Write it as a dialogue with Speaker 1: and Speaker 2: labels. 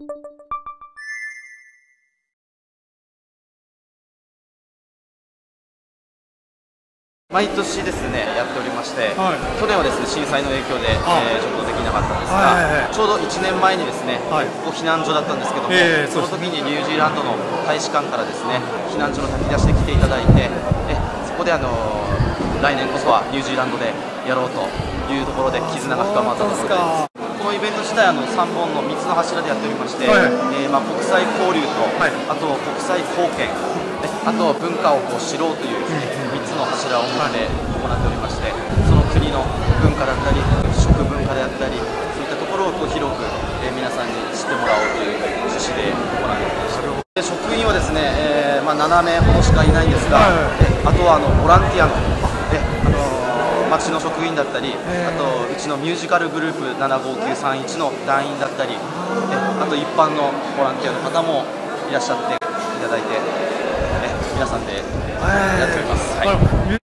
Speaker 1: 毎年ですねやっておりまして、
Speaker 2: はい、
Speaker 1: 去年はですね震災の影響で、ちょっとできなかったんですが、ちょうど1年前にですね、ここ避難所だったんですけども、その時にニュージーランドの大使館からですね避難所の炊き出しで来ていただいて、そこで来年こそはニュージーランドでやろうというところで絆が深まったところです。このイベント自体3本の3つの柱でやっておりまして、国際交流と、あと国際貢献、あと文化を知ろうというですね3つの柱を持って行っておりまして、その国の文化だったり食文化であったりそういったところを広く、皆さんに知ってもらおうという趣旨で行っておりました。職員はですね、7名ほどしかいないんですが、あとはボランティアの町の職員だったり、あとうちのミュージカルグループ75931の団員だったり、あと一般のボランティアの方もいらっしゃっていただいて、皆さんでやっております。